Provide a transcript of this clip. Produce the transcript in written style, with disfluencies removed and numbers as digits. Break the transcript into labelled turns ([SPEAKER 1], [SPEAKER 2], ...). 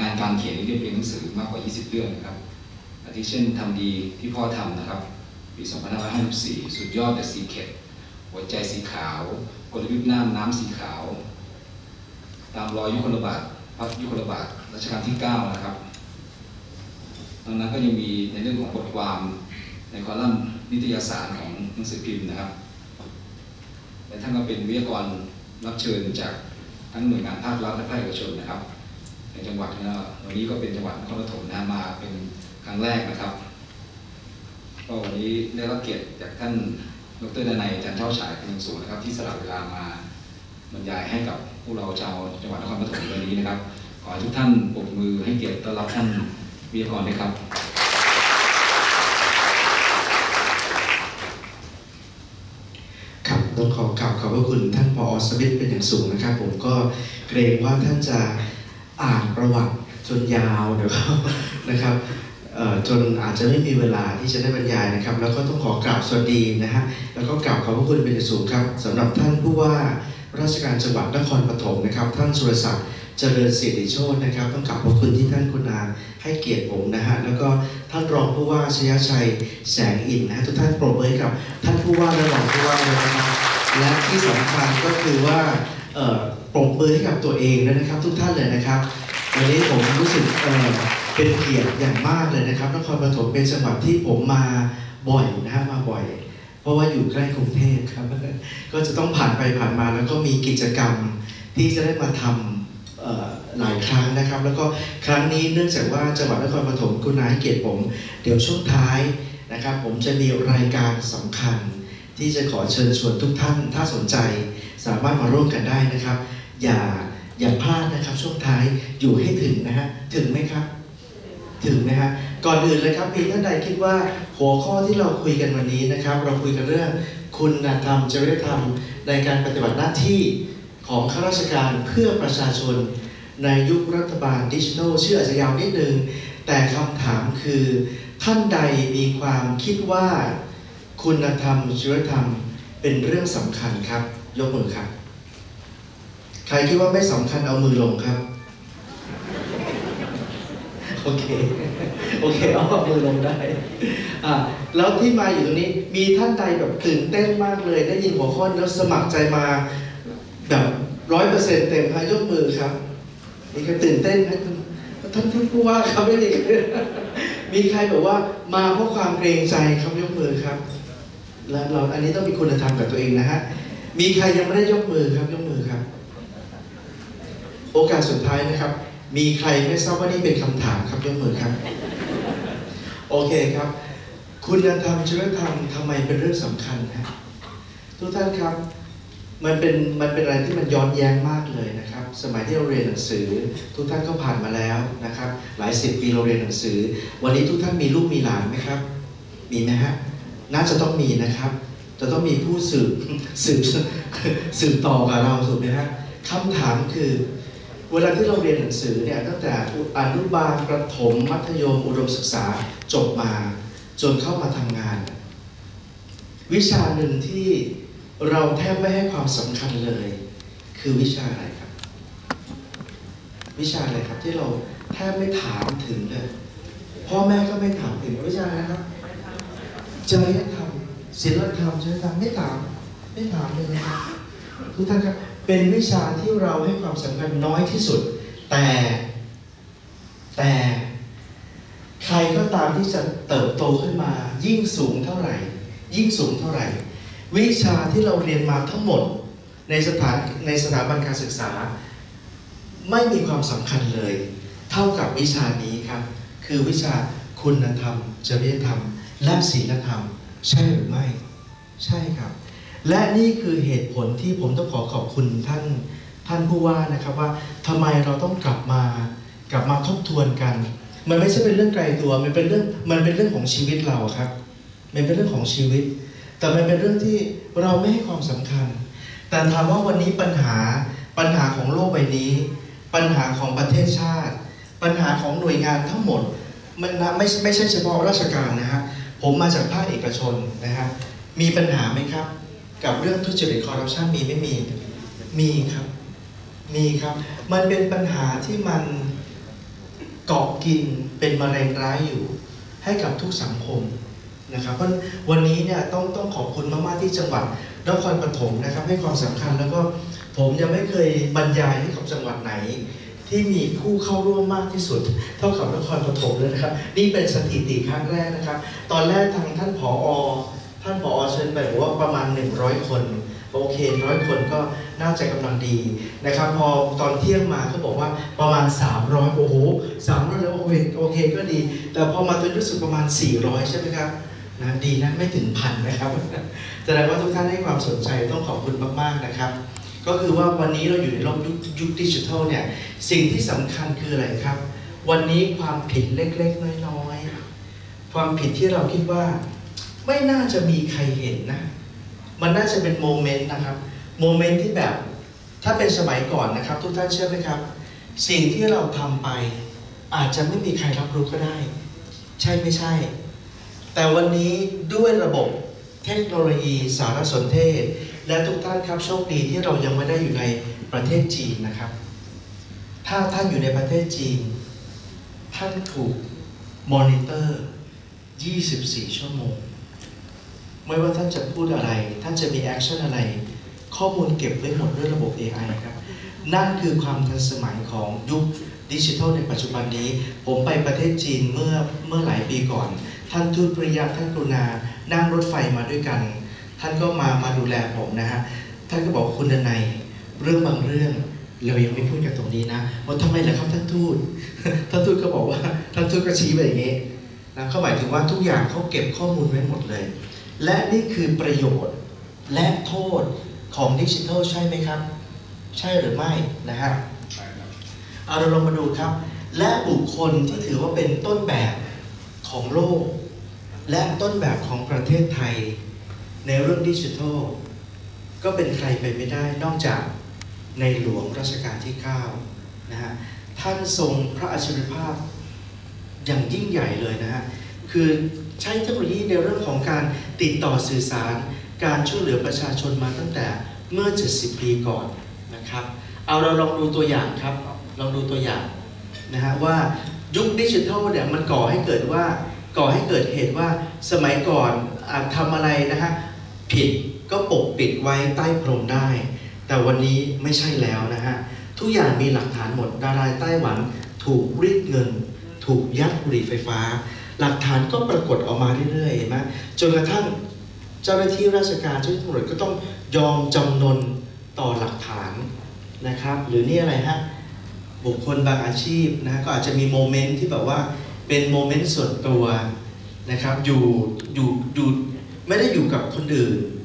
[SPEAKER 1] านการเขียนเรียบเรียงหนังสือมากกว่า20เรื่องนะครับอาทิเช่นทำดีที่พ่อทำนะครับปี2554สุดยอดแต่สีเข็ดหัวใจสีขาวกลยุทธ์น้ำสีขาวตามรอยยุคลบาทพระยุคลบาทรัชกาลที่9นะครับดังนั้นก็ยังมีในเรื่องของบทความในคอลัมน์นิตยสารของหนังสือพิมพ์นะครับและท่านก็เป็นวิทยากรรับเชิญจากทั้งหน่วยงานภาครัฐและภาคเอกชนนะครับในจังหวัดวันนี้ก็เป็นจังหวัดนครปฐมนะมาเป็นครั้งแรกนะครับก็วันนี้ได้รับเกียรติจากท่านดร.ดนัย จันทร์เช่าฉายเป็นอย่างสูงนะครับที่สละเวลามาบรรยายให้กับพวกเราชาวจังหวัดนครปฐมวันนี้นะครับขอให้ทุกท่านปรบมือให้เกียรติต้อนรับท่านวิทยากรด้วยครับ
[SPEAKER 2] ครับต้องขอกราบขอบพระคุณท่านผอ.สมิทธิ์เป็นอย่างสูงนะครับผมก็เกรงว่าท่านจะอ่านประวัติจนยาวเดี๋ยวนะครับจนอาจจะไม่มีเวลาที่จะได้บรรยายนะครับแล้วก็ต้องขอกราบสวัสดีนะฮะแล้วก็กราบขอบพระคุณเป็นอย่างสูงครับสำหรับท่านผู้ว่าราชการจังหวัดนครปฐมนะครับท่านสุรศักดิ์เจริญสิริโชตินะครับต้องกราบขอบคุณที่ท่านคุณาให้เกียรติผมนะฮะแล้วก็ท่านรองผู้ว่าชยชัยแสงอินนะฮะทุกท่านปรบมือให้กับท่านผู้ว่าและรองผู้ว่าด้วยนะครับและที่สำคัญก็คือว่าปรบมือให้กับตัวเองด้วยนะครับทุกท่านเลยนะครับวันนี้ผมรู้สึกเป็นเกียรติอย่างมากเลยนะครับนครปฐมเป็นจังหวัดที่ผมมาบ่อยนะฮะมาบ่อยเพราะว่าอยู่ใกล้กรุงเทพครับก็จะต้องผ่านไปผ่านมาแล้วก็มีกิจกรรมที่จะได้มาทำหลายครั้งนะครับแล้วก็ครั้งนี้เนื่องจากว่าจังหวัดนครปฐมคุณนายเกียรติผมเดี๋ยวช่วงท้ายนะครับผมจะมีรายการสำคัญที่จะขอเชิญชวนทุกท่านถ้าสนใจสามารถมาร่วมกันได้นะครับอย่าพลาดนะครับช่วงท้ายอยู่ให้ถึงนะฮะถึงไหมครับถึงนะฮะก่อนอื่นเลยครับมีท่านใดคิดว่าหัวข้อที่เราคุยกันวันนี้นะครับเราคุยกันเรื่องคุณธรรมจริยธรรมในการปฏิบัติหน้าที่ของข้าราชการเพื่อประชาชนในยุครัฐบาลดิจิทัลชื่ออาจจะยาวนิดนึงแต่คำถามคือท่านใดมีความคิดว่าคุณธรรมจริยธรรมเป็นเรื่องสำคัญครับยกมือครับใครคิดว่าไม่สำคัญเอามือลงครับโอเคเอามือลงได้แล้วที่มาอยู่ตรงนี้มีท่านใดแบบตื่นเต้นมากเลยได้ยินหัวข้อแล้วสมัครใจมาแบบ 100% เต็มค่ะยกมือครับมีใครตื่นเต้นไหมท่านผู้ว่าครับไม่ดีมีใครแบบว่ามาเพราะความเกรงใจครับยกมือครับแล้วเราอันนี้ต้องมีคุณธรรมกับตัวเองนะฮะมีใครยังไม่ได้ยกมือครับยกมือครับโอกาสสุดท้ายนะครับมีใครไม่ทราบว่านี่เป็นคำถามครับยกมือครับโอเคครับคุณธรรมจริยธรรมทำไมเป็นเรื่องสำคัญนะทุกท่านครับมันเป็นอะไรที่มันย้อนแย้งมากเลยนะครับสมัยที่เราเรียนหนังสือทุกท่านก็ผ่านมาแล้วนะครับหลาย10 ปีเราเรียนหนังสือวันนี้ทุกท่านมีลูกมีหลานไหมครับมีไหมฮะน่าจะต้องมีนะครับจะต้องมีผู้สืบต่อกับเราถูกไหมฮะคำถามคือเวลาที่เราเรียนหนังสือเนี่ยตั้งแต่อนุบาลประถมมัธยมอุดมศึกษาจบมาจนเข้ามาทำงานวิชาหนึ่งที่เราแทบไม่ให้ความสำคัญเลยคือวิชาอะไรครับวิชาอะไรครับที่เราแทบไม่ถามถึงเลยพ่อแม่ก็ไม่ถามถึงวิชาอะไรครับจริยธรรมศีลธรรมจริยธรรมไม่ถามเลยนะครับทุกท่านครับเป็นวิชาที่เราให้ความสำคัญน้อยที่สุดแต่ใครก็ตามที่จะเติบโตขึ้นมายิ่งสูงเท่าไหร่วิชาที่เราเรียนมาทั้งหมดในสถาบันการศึกษาไม่มีความสำคัญเลยเท่ากับวิชานี้ครับคือวิชาคุณธรรมจริยธรรมและศีลธรรมใช่หรือไม่ใช่ครับและนี่คือเหตุผลที่ผมต้องขอบคุณท่านผู้ว่านะครับว่าทำไมเราต้องกลับมาทบทวนกันมันไม่ใช่เป็นเรื่องไกลตัวมันเป็นเรื่องของชีวิตเราครับมันเป็นเรื่องของชีวิตแต่มันเป็นเรื่องที่เราไม่ให้ความสำคัญแต่ถามว่าวันนี้ปัญหาของโลกใบนี้ปัญหาของประเทศชาติปัญหาของหน่วยงานทั้งหมดมันไม่ใช่เฉพาะราชการนะฮะผมมาจากภาคเอกชนนะฮะมีปัญหาไหมครับกับเรื่องทุจริตคอร์รัปชันมีไม่มีครับมันเป็นปัญหาที่มันเกาะกินเป็นมะเร็งร้ายอยู่ให้กับทุกสังคมนะครับเพราะวันนี้เนี่ยต้องขอบคุณมากๆที่จังหวัดนครปฐมนะครับให้ความสำคัญแล้วก็ผมยังไม่เคยบรรยายให้กับจังหวัดไหนที่มีผู้เข้าร่วมมากที่สุดเท่ากับนครปฐมเลยนะครับนี่เป็นสถิติครั้งแรกนะครับตอนแรกทางท่านผอ.เชิญไปบอกว่าประมาณ100 คนโอเค100 คนก็น่าจะกำลังดีนะครับพอตอนเที่ยงมาเขาบอกว่าประมาณ300โอ้โห300แล้วโอเคก็ดีแต่พอมาจนรู้สึกประมาณ400ใช่ไหมครับนะดีนะไม่ถึง1,000นะครับแสดงว่าทุกท่านให้ความสนใจต้องขอบคุณมากๆนะครับก็คือว่าวันนี้เราอยู่ในโลกยุคดิจิทัลเนี่ยสิ่งที่สำคัญคืออะไรครับวันนี้ความผิดเล็กๆน้อยๆความผิดที่เราคิดว่าไม่น่าจะมีใครเห็นนะมันน่าจะเป็นโมเมนต์นะครับโมเมนต์ที่แบบถ้าเป็นสมัยก่อนนะครับทุกท่านเชื่อไหมครับสิ่งที่เราทำไปอาจจะไม่มีใครรับรู้ก็ได้ใช่ไม่ใช่แต่วันนี้ด้วยระบบเทคโนโลยีสารสนเทศและทุกท่านครับโชคดีที่เรายังไม่ได้อยู่ในประเทศจีนนะครับถ้าท่านอยู่ในประเทศจีนท่านถูกมอนิเตอร์24 ชั่วโมงไม่ว่าท่านจะพูดอะไรท่านจะมีแอคชั่นอะไรข้อมูลเก็บไว้หมดด้วยระบบ AI ครับนั่นคือความทันสมัยของยุคดิจิทัลในปัจจุบันนี้ผมไปประเทศจีนเมื่อหลายปีก่อนท่านทูตปริยาท่านกรุณานั่งรถไฟมาด้วยกันท่านก็มาดูแลผมนะฮะท่านก็บอกคุณดนัยเรื่องบางเรื่องเรายังไม่พูดกันตรงนี้นะว่าทำไมล่ะครับท่านทูตก็บอกว่าท่านทูตก็ชี้ไปอย่างนี้นะเขาหมายถึงว่าทุกอย่างเขาเก็บข้อมูลไว้หมดเลยและนี่คือประโยชน์และโทษของดิจิทัลใช่ไหมครับใช่หรือไม่นะฮะใช่ครับเอาเราลองมาดูครับและบุคคลที่ถือว่าเป็นต้นแบบของโลกและต้นแบบของประเทศไทยในเรื่องดิจิทัลก็เป็นใครไปไม่ได้นอกจากในหลวงรัชกาลที่9นะฮะท่านทรงพระอัจฉริยภาพอย่างยิ่งใหญ่เลยนะฮะคือใช้เทคโนโลยีในเรื่องของการติดต่อสื่อสารการช่วยเหลือประชาชนมาตั้งแต่เมื่อ70 ปีก่อนนะครับเอาเราลองดูตัวอย่างครับลองดูตัวอย่างนะฮะว่ายุคดิจิทัลเนี่ยมันก่อให้เกิดเหตุว่าสมัยก่อนทำอะไรนะฮะผิดก็ปกปิดไว้ใต้พรมได้แต่วันนี้ไม่ใช่แล้วนะฮะทุกอย่างมีหลักฐานหมดดาราไต้หวันถูกรีดเงินถูกยัดบุหรี่ไฟฟ้าหลักฐานก็ปรากฏออกมาเรื่อยๆเห็นไหมจนกระทั่งเจ้าหน้าที่ราชการเจ้าหน้าที่ตำรวจก็ต้องยอมจำนนต่อหลักฐานนะครับหรือนี่อะไรฮะบุคคลบางอาชีพนะก็อาจจะมีโมเมนต์ที่แบบว่าเป็นโมเมนต์ส่วนตัวนะครับอยู่ไม่ได้อยู่กับคนอื่น